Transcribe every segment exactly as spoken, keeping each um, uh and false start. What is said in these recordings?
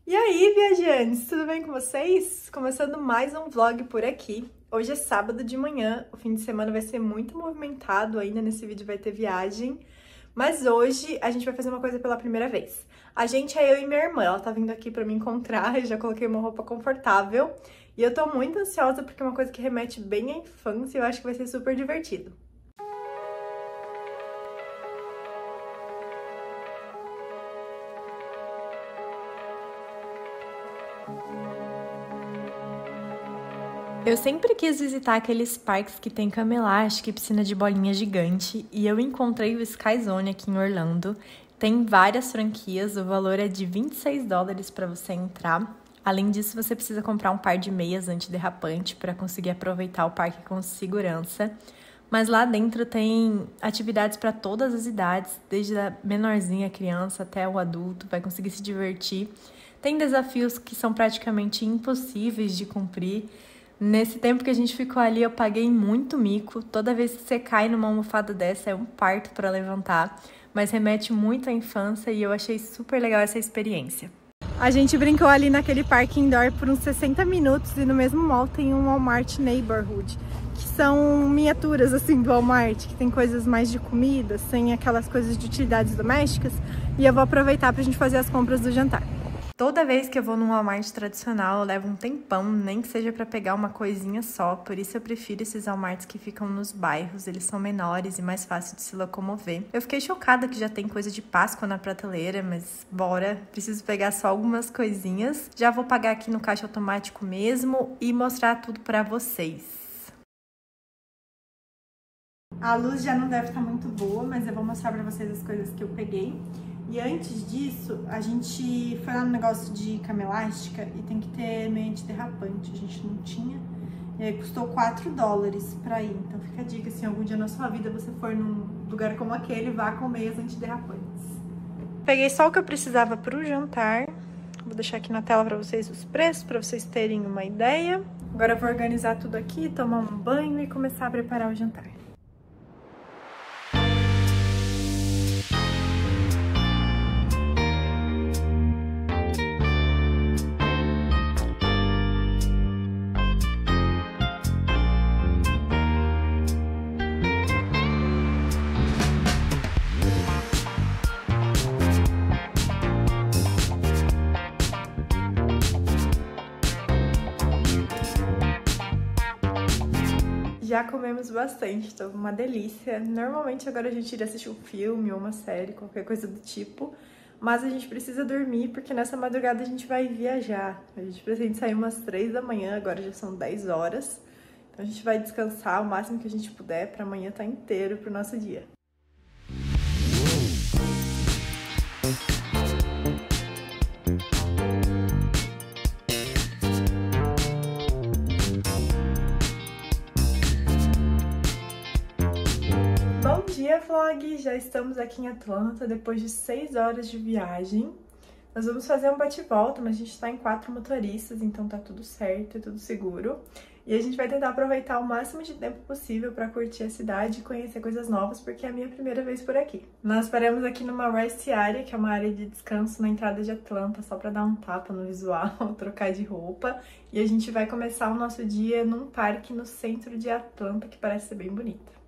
E aí, viajantes, tudo bem com vocês? Começando mais um vlog por aqui. Hoje é sábado de manhã, o fim de semana vai ser muito movimentado, ainda nesse vídeo vai ter viagem. Mas hoje a gente vai fazer uma coisa pela primeira vez. A gente é eu e minha irmã, ela tá vindo aqui pra me encontrar, eu já coloquei uma roupa confortável. E eu tô muito ansiosa porque é uma coisa que remete bem à infância e eu acho que vai ser super divertido. Eu sempre quis visitar aqueles parques que tem cama elástica e piscina de bolinha gigante, e eu encontrei o Sky Zone aqui em Orlando. Tem várias franquias, o valor é de vinte e seis dólares para você entrar. Além disso, você precisa comprar um par de meias antiderrapante para conseguir aproveitar o parque com segurança. Mas lá dentro tem atividades para todas as idades, desde a menorzinha, criança, até o adulto, vai conseguir se divertir. Tem desafios que são praticamente impossíveis de cumprir. Nesse tempo que a gente ficou ali, eu paguei muito mico. Toda vez que você cai numa almofada dessa, é um parto para levantar. Mas remete muito à infância e eu achei super legal essa experiência. A gente brincou ali naquele parque indoor por uns sessenta minutos e no mesmo mall tem um Walmart Neighborhood, que são miniaturas assim do Walmart, que tem coisas mais de comida, sem aquelas coisas de utilidades domésticas. E eu vou aproveitar pra gente fazer as compras do jantar. Toda vez que eu vou num Walmart tradicional, eu levo um tempão, nem que seja para pegar uma coisinha só. Por isso eu prefiro esses Walmarts que ficam nos bairros, eles são menores e mais fácil de se locomover. Eu fiquei chocada que já tem coisa de Páscoa na prateleira, mas bora, preciso pegar só algumas coisinhas. Já vou pagar aqui no caixa automático mesmo e mostrar tudo para vocês. A luz já não deve estar muito boa, mas eu vou mostrar para vocês as coisas que eu peguei. E antes disso, a gente foi lá no negócio de cama elástica e tem que ter meia antiderrapante. A gente não tinha. E aí custou quatro dólares pra ir. Então fica a dica, se algum dia na sua vida você for num lugar como aquele, vá com meias antiderrapantes. Peguei só o que eu precisava pro jantar. Vou deixar aqui na tela pra vocês os preços, pra vocês terem uma ideia. Agora eu vou organizar tudo aqui, tomar um banho e começar a preparar o jantar. Já comemos bastante, tô uma delícia. Normalmente agora a gente iria assistir um filme ou uma série, qualquer coisa do tipo. Mas a gente precisa dormir porque nessa madrugada a gente vai viajar. A gente precisa sair umas três da manhã, agora já são dez horas. Então a gente vai descansar o máximo que a gente puder pra amanhã estar inteiro pro nosso dia. Bom dia, vlog! Já estamos aqui em Atlanta depois de seis horas de viagem. Nós vamos fazer um bate-volta, mas a gente tá em quatro motoristas, então tá tudo certo, é tudo seguro. E a gente vai tentar aproveitar o máximo de tempo possível para curtir a cidade e conhecer coisas novas, porque é a minha primeira vez por aqui. Nós paramos aqui numa rest area, que é uma área de descanso na entrada de Atlanta, só para dar um tapa no visual, trocar de roupa. E a gente vai começar o nosso dia num parque no centro de Atlanta, que parece ser bem bonito.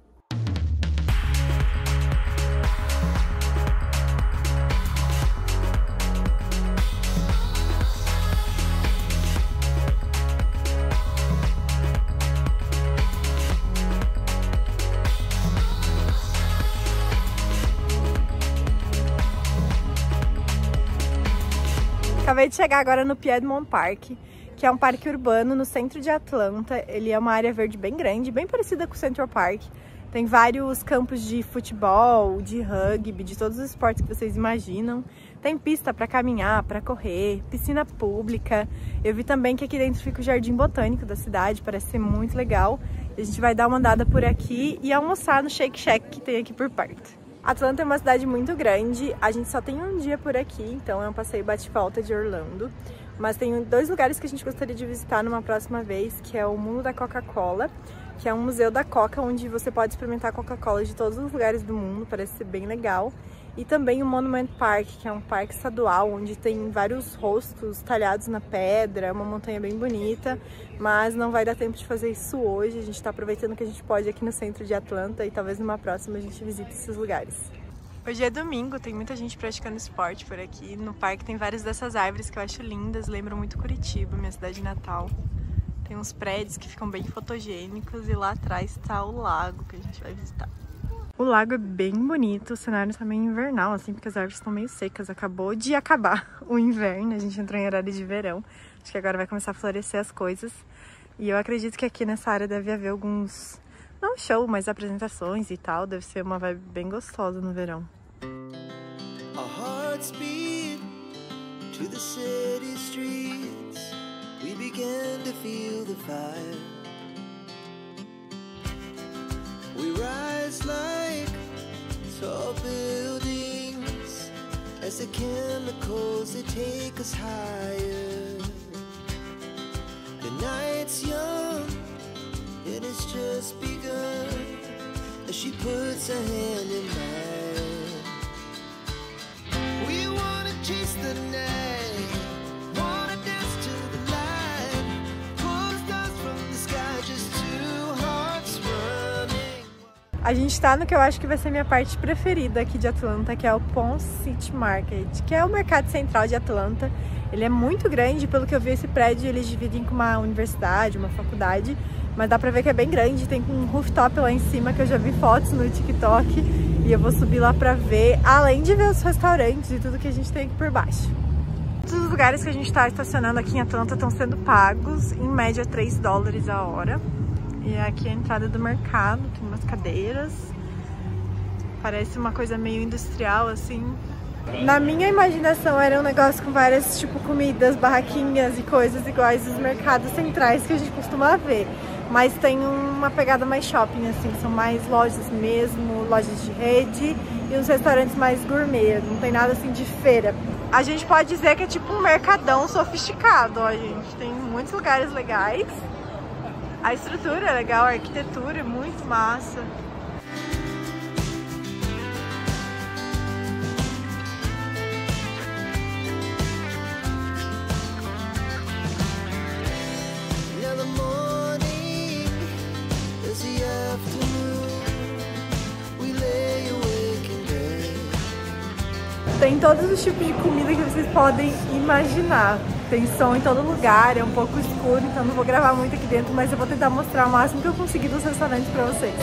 Acabei de chegar agora no Piedmont Park, que é um parque urbano no centro de Atlanta. Ele é uma área verde bem grande, bem parecida com o Central Park. Tem vários campos de futebol, de rugby, de todos os esportes que vocês imaginam. Tem pista para caminhar, para correr, piscina pública. Eu vi também que aqui dentro fica o Jardim Botânico da cidade, parece ser muito legal. A gente vai dar uma andada por aqui e almoçar no Shake Shack que tem aqui por perto. Atlanta é uma cidade muito grande, a gente só tem um dia por aqui, então é um passeio bate-volta de Orlando. Mas tem dois lugares que a gente gostaria de visitar numa próxima vez, que é o Mundo da Coca-Cola, que é um museu da Coca, onde você pode experimentar Coca-Cola de todos os lugares do mundo, parece ser bem legal. E também o Monument Park, que é um parque estadual, onde tem vários rostos talhados na pedra, é uma montanha bem bonita, mas não vai dar tempo de fazer isso hoje. A gente está aproveitando que a gente pode aqui no centro de Atlanta e talvez numa próxima a gente visite esses lugares. Hoje é domingo, tem muita gente praticando esporte por aqui. No parque tem várias dessas árvores que eu acho lindas, lembram muito Curitiba, minha cidade natal. Tem uns prédios que ficam bem fotogênicos e lá atrás está o lago que a gente vai visitar. O lago é bem bonito, o cenário está meio invernal, assim, porque as árvores estão meio secas. Acabou de acabar o inverno, a gente entrou em horário de verão. Acho que agora vai começar a florescer as coisas. E eu acredito que aqui nessa área deve haver alguns, não show, mas apresentações e tal. Deve ser uma vibe bem gostosa no verão. Our hearts beat to the city streets. We began to feel the fire. We rise like tall buildings as the chemicals they take us higher. The night's young and it's just begun as she puts her hand in mine. We wanna chase the night, wanna dance to the light, pull stars from the sky, just two hearts running. A gente tá no que eu acho que vai ser minha parte preferida aqui de Atlanta, que é o Ponce City Market, que é o mercado central de Atlanta. Ele é muito grande, pelo que eu vi esse prédio eles dividem com uma universidade, uma faculdade, mas dá pra ver que é bem grande, tem um rooftop lá em cima que eu já vi fotos no TikTok e eu vou subir lá pra ver, além de ver os restaurantes e tudo que a gente tem aqui por baixo. Todos os lugares que a gente tá estacionando aqui em Atlanta estão sendo pagos, em média três dólares a hora. E aqui é a entrada do mercado, tem umas cadeiras, parece uma coisa meio industrial assim. Na minha imaginação era um negócio com várias tipo comidas, barraquinhas e coisas iguais dos mercados centrais que a gente costuma ver. Mas tem uma pegada mais shopping assim, são mais lojas mesmo, lojas de rede e uns restaurantes mais gourmet, não tem nada assim de feira. A gente pode dizer que é tipo um mercadão sofisticado, ó gente, tem muitos lugares legais. A estrutura é legal, a arquitetura é muito massa. Tem todos os tipos de comida que vocês podem imaginar. Tem som em todo lugar, é um pouco escuro, então não vou gravar muito aqui dentro, mas eu vou tentar mostrar o máximo que eu conseguir dos restaurantes pra vocês.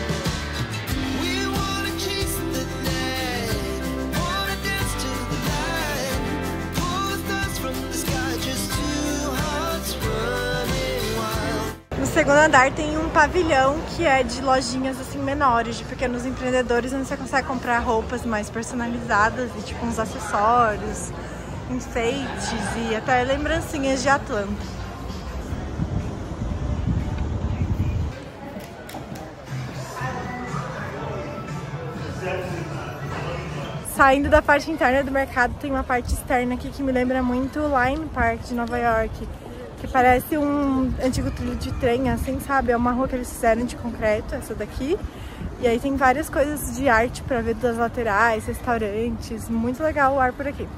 No segundo andar tem um pavilhão que é de lojinhas assim menores, de pequenos empreendedores, onde você consegue comprar roupas mais personalizadas e tipo uns acessórios, enfeites e até lembrancinhas de Atlanta. Saindo da parte interna do mercado, tem uma parte externa aqui que me lembra muito o Line Park de Nova York, que parece um antigo trilho de trem, assim, sabe? É uma rua que eles fizeram de concreto, essa daqui. E aí tem várias coisas de arte pra ver das laterais, restaurantes, muito legal o ar por aqui.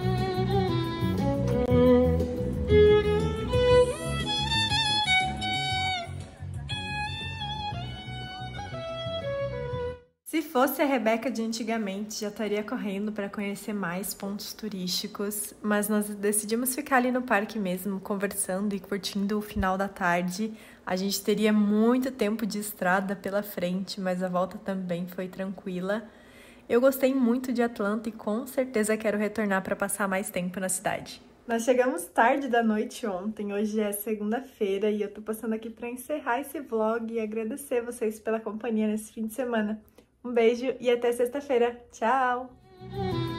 Se fosse a Rebeca de antigamente, já estaria correndo para conhecer mais pontos turísticos, mas nós decidimos ficar ali no parque mesmo, conversando e curtindo o final da tarde. A gente teria muito tempo de estrada pela frente, mas a volta também foi tranquila. Eu gostei muito de Atlanta e com certeza quero retornar para passar mais tempo na cidade. Nós chegamos tarde da noite ontem, hoje é segunda-feira e eu tô passando aqui para encerrar esse vlog e agradecer vocês pela companhia nesse fim de semana. Um beijo e até sexta-feira. Tchau!